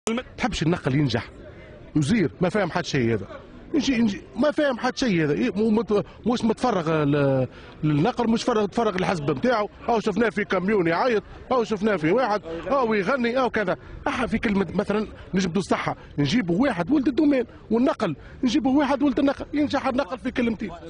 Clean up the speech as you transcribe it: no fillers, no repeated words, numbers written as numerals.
تحبش النقل ينجح؟ وزير ما فاهم حد شيء هذا، نجي ما فاهم حد شيء هذا، مش متفرغ للنقل، مش تفرغ الحزب نتاعو، او شفناه في كاميون يعيط، او شفناه في واحد او يغني او كذا. في كلمه مثلا نجبدوا الصحه، نجيبوا واحد ولد الدومين، والنقل نجيبوا واحد ولد النقل، ينجح النقل في كلمتين.